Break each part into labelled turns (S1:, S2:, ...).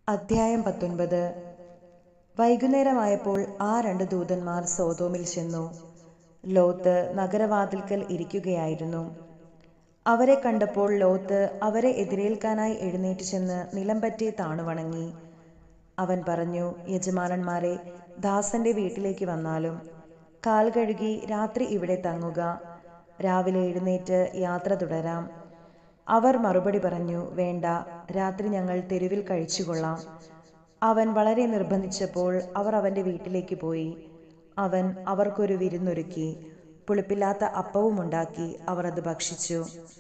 S1: അധ്യായം 19. വൈകുന്നേരമായപ്പോൾ ആ 2 ദൂതന്മാർ സോദോമിൽ ചെന്നു. ലോത്ത് നഗരവാതിൽക്കൽ ഇരിക്കുകയായിരുന്നു. അവരെ കണ്ടപ്പോൾ ലോത്ത് അവരെ എതിരേൽക്കാനായി എഴുന്നേറ്റ് ചെന്ന് നിലംപറ്റി താണുവണങ്ങി. അവൻ പറഞ്ഞു, യജമാനന്മാരെ, ദാസന്റെ വീട്ടിലേക്ക് വന്നാലും കാൽ കഴുകി രാത്രി ഇവിടെ തങ്ങുക. രാവിലെ എഴുന്നേറ്റ് യാത്ര തുടരാം. അവർ മറുപടി പറഞ്ഞു, വേണ്ട, രാത്രി ഞങ്ങൾ തെരുവിൽ കഴിച്ചുകൊള്ളാം. അവൻ വളരെ നിർബന്ധിച്ചപ്പോൾ അവർ അവന്റെ വീട്ടിലേക്ക് പോയി. അവൻ അവർക്കൊരു വിരുന്നൊരുക്കി. പുളിപ്പില്ലാത്ത അപ്പവും ഉണ്ടാക്കി. അവർ അത് ഭക്ഷിച്ചു.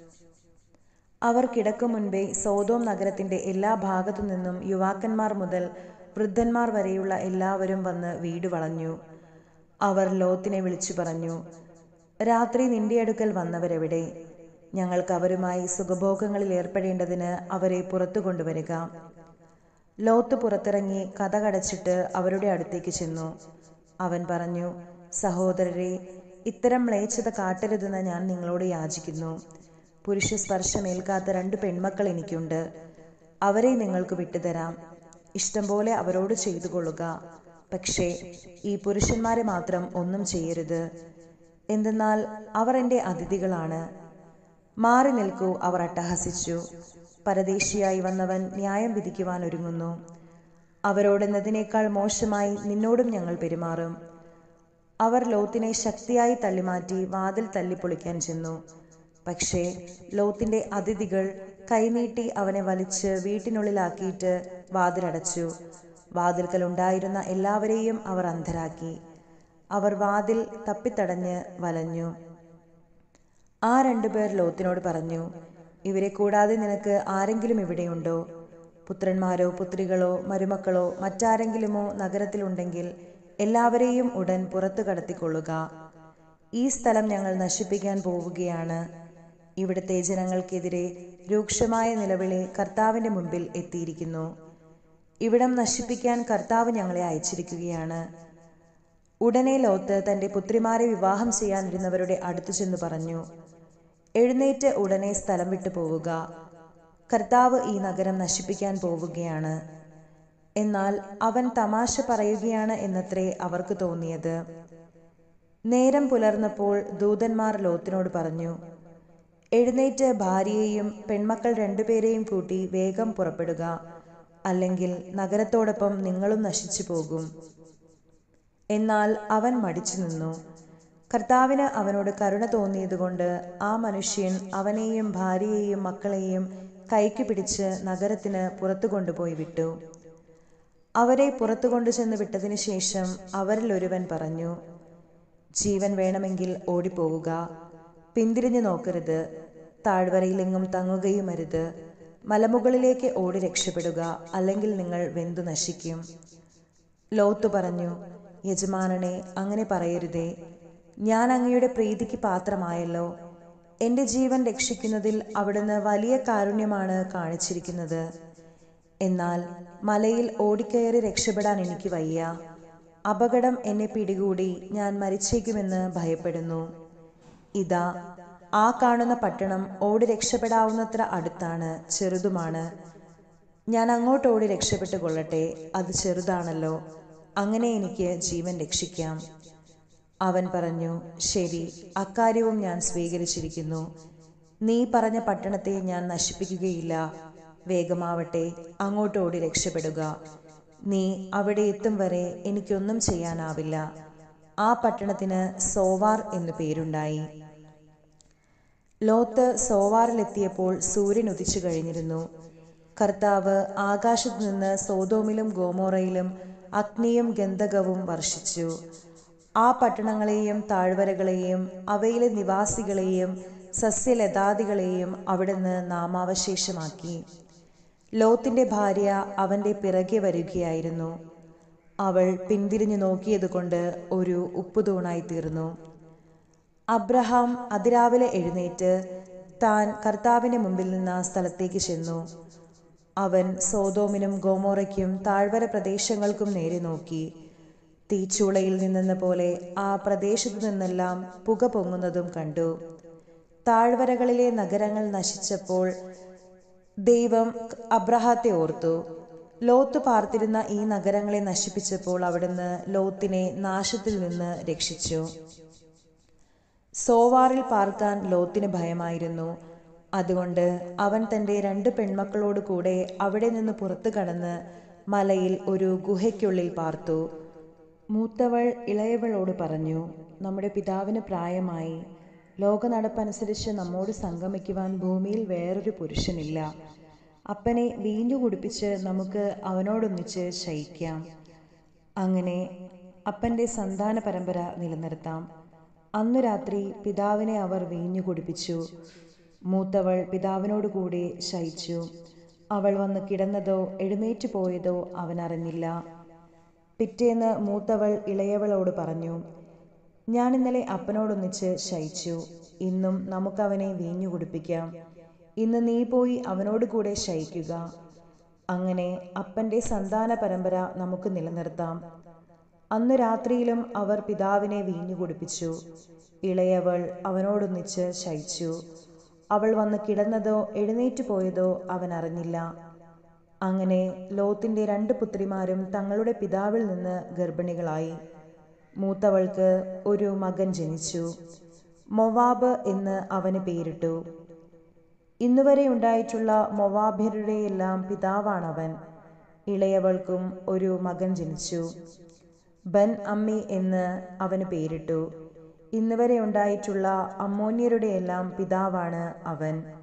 S1: അവർ കിടക്കും മുൻപേ സോദോം നഗരത്തിന്റെ എല്ലാ ഭാഗത്തു നിന്നും യുവാക്കന്മാർ മുതൽ വൃദ്ധന്മാർ വരെയുള്ള എല്ലാവരും വന്ന് വീട് വളഞ്ഞു. അവർ ലോത്തിനെ വിളിച്ചു പറഞ്ഞു, രാത്രി നിന്റെ അടുക്കൽ വന്നവരെവിടെ? ഞങ്ങൾക്ക് അവരുമായി സുഖഭോഗങ്ങളിൽ ഏർപ്പെടേണ്ടതിന് അവരെ പുറത്തു കൊണ്ടുവരിക. ലോത്ത് പുറത്തിറങ്ങി കതകടച്ചിട്ട് അവരുടെ അടുത്തേക്ക് ചെന്നു. അവൻ പറഞ്ഞു, സഹോദരരെ, ഇത്തരം മ്ലേച്ഛത കാട്ടരുതെന്ന് ഞാൻ നിങ്ങളോട് യാചിക്കുന്നു. പുരുഷ സ്പർശമേൽക്കാത്ത 2 പെൺമക്കൾ എനിക്കുണ്ട്. അവരെ നിങ്ങൾക്ക് വിട്ടുതരാം. ഇഷ്ടം പോലെ അവരോട് ചെയ്തു കൊള്ളുക. പക്ഷേ ഈ പുരുഷന്മാരെ മാത്രം ഒന്നും ചെയ്യരുത്. എന്തെന്നാൽ അവർ എൻ്റെ അതിഥികളാണ്. മാറി നിൽക്കൂ, അവർ അട്ടഹസിച്ചു. പരദേശിയായി വന്നവൻ ന്യായം വിധിക്കുവാൻ ഒരുങ്ങുന്നു. അവരോടെന്നതിനേക്കാൾ മോശമായി നിന്നോടും ഞങ്ങൾ പെരുമാറും. അവർ ലോത്തിനെ ശക്തിയായി തള്ളിമാറ്റി വാതിൽ തല്ലിപ്പൊളിക്കാൻ ചെന്നു. പക്ഷേ ലോത്തിന്റെ അതിഥികൾ കൈനീട്ടി അവനെ വലിച്ച് വീട്ടിനുള്ളിലാക്കിയിട്ട് വാതിലടച്ചു. വാതിൽക്കൽ ഉണ്ടായിരുന്ന എല്ലാവരെയും അവർ അന്ധരാക്കി. അവർ വാതിൽ തപ്പിത്തടഞ്ഞ് വലഞ്ഞു. ആ 2 പേർ ലോത്തിനോട് പറഞ്ഞു, ഇവരെ കൂടാതെ നിനക്ക് ആരെങ്കിലും ഇവിടെയുണ്ടോ? പുത്രന്മാരോ പുത്രികളോ മരുമക്കളോ മറ്റാരെങ്കിലുമോ നഗരത്തിലുണ്ടെങ്കിൽ എല്ലാവരെയും ഉടൻ പുറത്തു കടത്തിക്കൊള്ളുക. ഈ സ്ഥലം ഞങ്ങൾ നശിപ്പിക്കാൻ പോവുകയാണ്. ഇവിടുത്തെ ജനങ്ങൾക്കെതിരെ രൂക്ഷമായ നിലവിളി കർത്താവിന്റെ മുൻപിൽ എത്തിയിരിക്കുന്നു. ഇവിടം നശിപ്പിക്കാൻ കർത്താവ് ഞങ്ങളെ അയച്ചിരിക്കുകയാണ്. ഉടനെ ലോത്ത് തന്റെ പുത്രിമാരെ വിവാഹം ചെയ്യാനിരുന്നവരുടെ അടുത്തു ചെന്ന് പറഞ്ഞു, എഴുന്നേറ്റ് ഉടനെ സ്ഥലം വിട്ടു പോവുക. കർത്താവ് ഈ നഗരം നശിപ്പിക്കാൻ പോവുകയാണ്. എന്നാൽ അവൻ തമാശ പറയുകയാണ് എന്നത്രേ അവർക്ക് തോന്നിയത്. നേരം പുലർന്നപ്പോൾ ദൂതന്മാർ ലോത്തിനോട് പറഞ്ഞു, എഴുന്നേറ്റ് ഭാര്യയെയും പെൺമക്കൾ 2 പേരെയും കൂട്ടി വേഗം പുറപ്പെടുക. അല്ലെങ്കിൽ നഗരത്തോടൊപ്പം നിങ്ങളും നശിച്ചു പോകും. എന്നാൽ അവൻ മടിച്ചു നിന്നു. കർത്താവിന് അവനോട് കരുണ തോന്നിയതുകൊണ്ട് ആ മനുഷ്യൻ അവനെയും ഭാര്യയെയും മക്കളെയും കൈക്ക് പിടിച്ച് നഗരത്തിന് പുറത്തു കൊണ്ടുപോയി വിട്ടു. അവരെ പുറത്തു കൊണ്ടുചെന്ന് വിട്ടതിനു ശേഷം അവരിൽ ഒരുവൻ പറഞ്ഞു, ജീവൻ വേണമെങ്കിൽ ഓടിപ്പോവുക. പിന്തിരിഞ്ഞു നോക്കരുത്. താഴ്വരയിലെങ്ങും തങ്ങുകയുമരുത്. മലമുകളിലേക്ക് ഓടി രക്ഷപ്പെടുക, അല്ലെങ്കിൽ നിങ്ങൾ വെന്തു നശിക്കും. ലോത്ത് പറഞ്ഞു, യജമാനനെ, അങ്ങനെ പറയരുതേ. ഞാൻ അങ്ങയുടെ പ്രീതിക്ക് പാത്രമായല്ലോ. എൻ്റെ ജീവൻ രക്ഷിക്കുന്നതിൽ അവിടുന്ന് വലിയ കാരുണ്യമാണ് കാണിച്ചിരിക്കുന്നത്. എന്നാൽ മലയിൽ ഓടിക്കയറി രക്ഷപ്പെടാൻ എനിക്ക് വയ്യ. അപകടം എന്നെ പിടികൂടി ഞാൻ മരിച്ചേക്കുമെന്ന് ഭയപ്പെടുന്നു. ഇതാ, ആ കാണുന്ന പട്ടണം ഓടി രക്ഷപ്പെടാവുന്നത്ര അടുത്താണ്, ചെറുതുമാണ്. ഞാൻ അങ്ങോട്ട് ഓടി രക്ഷപ്പെട്ടു കൊള്ളട്ടെ. അത് ചെറുതാണല്ലോ. അങ്ങനെ എനിക്ക് ജീവൻ രക്ഷിക്കാം. അവൻ പറഞ്ഞു, ശരി, അക്കാര്യവും ഞാൻ സ്വീകരിച്ചിരിക്കുന്നു. നീ പറഞ്ഞ പട്ടണത്തെ ഞാൻ നശിപ്പിക്കുകയില്ല. വേഗമാവട്ടെ, അങ്ങോട്ട് ഓടി രക്ഷപ്പെടുക. നീ അവിടെ എത്തും വരെ എനിക്കൊന്നും ചെയ്യാനാവില്ല. ആ പട്ടണത്തിന് സോവാർ എന്നു പേരുണ്ടായി. ലോത്ത് സോവാറിലെത്തിയപ്പോൾ സൂര്യൻ ഉദിച്ചു കഴിഞ്ഞിരുന്നു. കർത്താവ് ആകാശത്തു നിന്ന് സോദോമിലും ഗോമോറയിലും അഗ്നിയും ഗന്ധകവും വർഷിച്ചു. ആ പട്ടണങ്ങളെയും താഴ്വരകളെയും അവയിലെ നിവാസികളെയും സസ്യലതാദികളെയും അവിടുന്ന് നാമാവശേഷമാക്കി. ലോത്തിന്റെ ഭാര്യ അവന്റെ പിറകെ വരികയായിരുന്നു. അവൾ പിന്തിരിഞ്ഞു നോക്കിയതുകൊണ്ട് ഒരു ഉപ്പുതൂണായി തീർന്നു. അബ്രഹാം അതിരാവിലെ എഴുന്നേറ്റ് താൻ കർത്താവിന്റെ മുമ്പിൽ നിന്ന സ്ഥലത്തേക്ക് ചെന്നു. അവൻ സോദോമിനും ഗോമോറയ്ക്കും താഴ്വര പ്രദേശങ്ങൾക്കും നേരെ നോക്കി. തീച്ചൂളയിൽ നിന്നെന്ന പോലെ ആ പ്രദേശത്തു നിന്നെല്ലാം പുക പൊങ്ങുന്നതും കണ്ടു. താഴ്വരകളിലെ നഗരങ്ങൾ നശിച്ചപ്പോൾ ദൈവം അബ്രഹാത്തെ ഓർത്തു. ലോത്ത് പാർത്തിരുന്ന ഈ നഗരങ്ങളെ നശിപ്പിച്ചപ്പോൾ അവിടുന്ന് ലോത്തിനെ നാശത്തിൽ നിന്ന് രക്ഷിച്ചു. സോവാറിൽ പാർക്കാൻ ലോത്തിന് ഭയമായിരുന്നു. അതുകൊണ്ട് അവൻ തൻ്റെ 2 പെൺമക്കളോട് കൂടെ അവിടെ നിന്ന് പുറത്തു കടന്ന് മലയിൽ ഒരു ഗുഹയ്ക്കുള്ളിൽ പാർത്തു. മൂത്തവൾ ഇളയവളോട് പറഞ്ഞു, നമ്മുടെ പിതാവിന് പ്രായമായി. ലോകനടപ്പനുസരിച്ച് നമ്മോട് സംഗമിക്കുവാൻ ഭൂമിയിൽ വേറൊരു പുരുഷനില്ല. അപ്പനെ വീഞ്ഞു കുടിപ്പിച്ച് നമുക്ക് അവനോടൊന്നിച്ച് ശയിക്കാം. അങ്ങനെ അപ്പൻ്റെ സന്താന പരമ്പര നിലനിർത്താം. അന്നു രാത്രി പിതാവിനെ അവർ വീഞ്ഞു കുടിപ്പിച്ചു. മൂത്തവൾ പിതാവിനോട് കൂടെ ശയിച്ചു. അവൾ വന്ന് കിടന്നതോ എഴുന്നേറ്റ് പോയതോ അവൻ അറിഞ്ഞില്ല. പിറ്റേന്ന് മൂത്തവൾ ഇളയവളോട് പറഞ്ഞു, ഞാൻ ഇന്നലെ അപ്പനോടൊന്നിച്ച് ശയിച്ചു. ഇന്നും നമുക്കവനെ വീഞ്ഞു കുടിപ്പിക്കാം. ഇന്ന് നീ പോയി അവനോട് കൂടെ ശയിക്കുക. അങ്ങനെ അപ്പൻ്റെ സന്താന പരമ്പര നമുക്ക് നിലനിർത്താം. അന്നു രാത്രിയിലും അവർ പിതാവിനെ വീഞ്ഞു കുടിപ്പിച്ചു. ഇളയവൾ അവനോടൊന്നിച്ച് ശയിച്ചു. അവൾ വന്ന് കിടന്നതോ എഴുന്നേറ്റ് പോയതോ അവൻ അറിഞ്ഞില്ല. അങ്ങനെ ലോത്തിന്റെ 2 പുത്രിമാരും തങ്ങളുടെ പിതാവിൽ നിന്ന് ഗർഭിണികളായി. മൂത്തവൾക്ക് ഒരു മകൻ ജനിച്ചു. മൊവാബ് എന്ന് അവന് പേരിട്ടു. ഇന്നുവരെ ഉണ്ടായിട്ടുള്ള മൊവാബ്യരുടെയെല്ലാം പിതാവാണവൻ. ഇളയവൾക്കും ഒരു മകൻ ജനിച്ചു. ബൻ അമ്മി എന്ന് അവന് പേരിട്ടു. ഇന്നുവരെ ഉണ്ടായിട്ടുള്ള അമ്മോന്യരുടെയെല്ലാം പിതാവാണ് അവൻ.